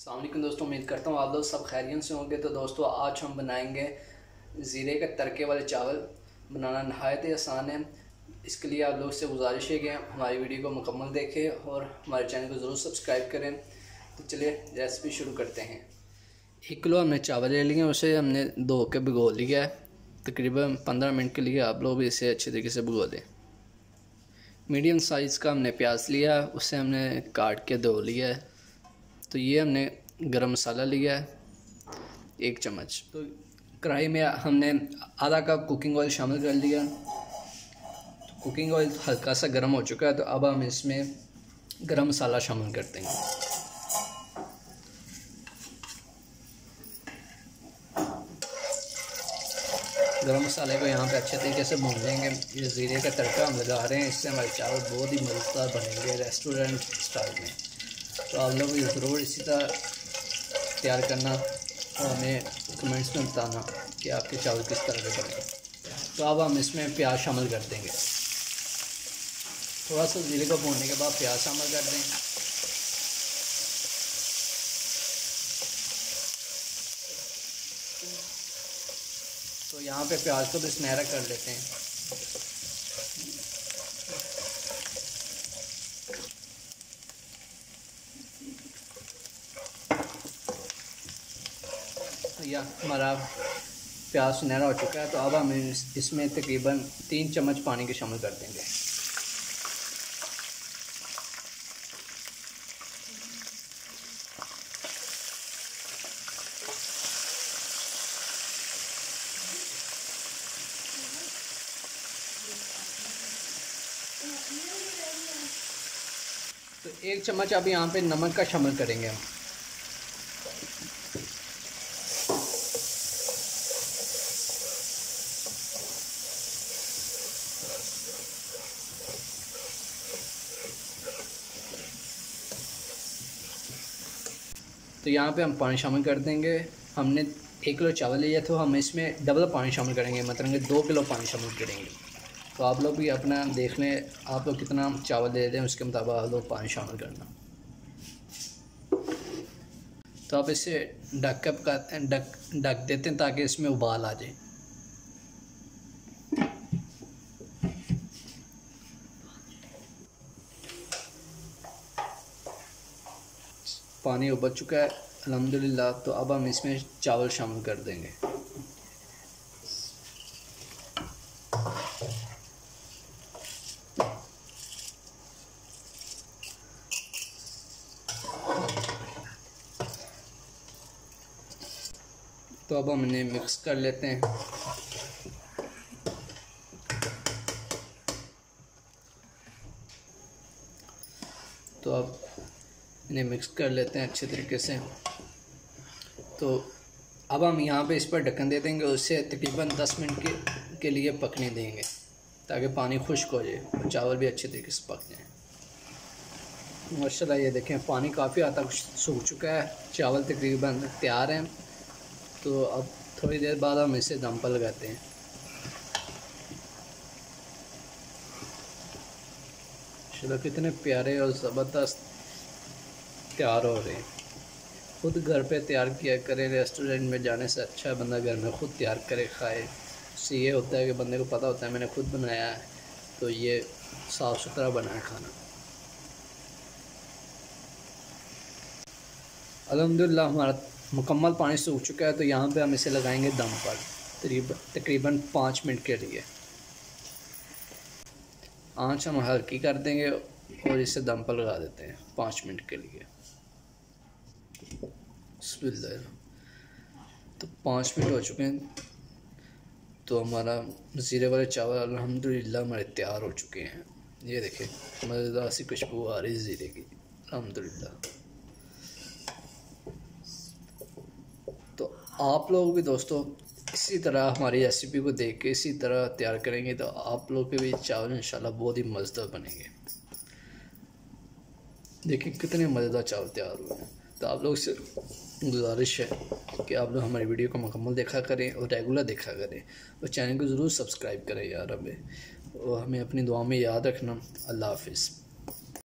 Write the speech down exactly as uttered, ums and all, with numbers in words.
अस्सलाम वालेकुम दोस्तों, उम्मीद करता हूँ आप लोग सब खैरियत से होंगे। तो दोस्तों आज हम बनाएंगे ज़ीरे के तड़के वाले चावल। बनाना नहायत ही आसान है। इसके लिए आप लोग से गुजारिश है कि हमारी वीडियो को मुकम्मल देखें और हमारे चैनल को ज़रूर सब्सक्राइब करें। तो चलिए रेसिपी शुरू करते हैं। एक किलो हमने चावल ले लिए, उसे हमने धो के भिगो लिया है। तकरीबन पंद्रह मिनट के लिए आप लोग भी इसे अच्छे तरीके से भिगो दें। मीडियम साइज़ का हमने प्याज लिया, उसे हमने काट के धो लिया है। तो ये हमने गरम मसाला लिया है एक चम्मच। तो कढ़ाई में हमने आधा कप कुकिंग ऑयल शामिल कर लिया। तो कुकिंग ऑयल हल्का सा गर्म हो चुका है, तो अब हम इसमें गरम मसाला शामिल करते हैं। गरम मसाले को यहाँ पे अच्छे तरीके से भून लेंगे। ये ज़ीरे का तड़का हम लगा रहे हैं, इससे हमारे चावल बहुत ही मज़ेदार बनेंगे रेस्टोरेंट स्टाइल में। तो आप लोग ज़रूर इसी तरह तैयार करना और हमें कमेंट्स में बताना कि आपके चावल किस तरह के बने। तो अब हम इसमें प्याज शामिल कर देंगे। थोड़ा सा ज़ीरे को भूनने के बाद प्याज शामिल कर दें। तो यहाँ पे प्याज को भी सुनहरा कर लेते हैं। या हमारा प्याज सुनहरा हो चुका है, तो अब हम इसमें तकरीबन तीन चम्मच पानी के शामिल कर देंगे। तो एक चम्मच अब यहाँ पे नमक का शामिल करेंगे हम। तो यहाँ पे हम पानी शामिल कर देंगे। हमने एक किलो चावल लिया, तो हम इसमें डबल पानी शामिल करेंगे, मतलब कि दो किलो पानी शामिल करेंगे। तो आप लोग भी अपना देख लें, आप लोग कितना चावल ले लें उसके मुताबिक आप लोग पानी शामिल करना। तो आप इसे ढक कर ढक ढक देते हैं ताकि इसमें उबाल आ जाए। पानी उबल चुका है अल्हम्दुलिल्लाह। तो अब हम इसमें चावल शामिल कर देंगे। तो अब हम इन्हें मिक्स कर लेते हैं। तो अब इन्हें मिक्स कर लेते हैं अच्छे तरीके से। तो अब हम यहाँ पे इस पर ढक्कन दे देंगे, उससे तकरीबन दस मिनट के के लिए पकने देंगे ताकि पानी खुश्क हो जाए और चावल भी अच्छे तरीके से पक जाए। माशाल्लाह ये देखें, पानी काफ़ी हद तक सूख चुका है, चावल तकरीबन तैयार हैं। तो अब थोड़ी देर बाद हम इसे दम पर लगाते हैं। चलो कितने प्यारे और ज़बरदस्त तैयार हो रहे हैं। खुद घर पे तैयार किया करें, रेस्टोरेंट में जाने से अच्छा है बंदा घर में खुद तैयार करे खाए। उससे ये होता है कि बंदे को पता होता है मैंने खुद बनाया है, तो ये साफ़ सुथरा बना है खाना। अल्हम्दुलिल्लाह हमारा मुकम्मल पानी सूख चुका है। तो यहाँ पे हम इसे लगाएंगे दम पर तकरीबन पाँच मिनट के लिए। आँच हम हल्की कर देंगे और इसे दम पर लगा देते हैं पाँच मिनट के लिए। बिस्मिल्लाह। तो पाँच मिनट हो चुके हैं, तो हमारा ज़ीरे वाले चावल अल्हम्दुलिल्लाह हमारे तैयार हो चुके हैं। ये देखें मज़ेदार सी खुशबू आ रही है ज़ीरे की अल्हम्दुलिल्लाह। तो आप लोग भी दोस्तों इसी तरह हमारी रेसिपी को देख के इसी तरह तैयार करेंगे, तो आप लोग के भी चावल इंशाल्लाह बहुत ही मज़ेदार बनेंगे। देखिए कितने मज़ेदार चावल तैयार हुए हैं। तो आप लोग से गुजारिश है कि आप लोग हमारी वीडियो को मुकम्मल देखा करें और रेगुलर देखा करें और चैनल को ज़रूर सब्सक्राइब करें यार हमें, और हमें अपनी दुआ में याद रखना। अल्लाह हाफ़िज़।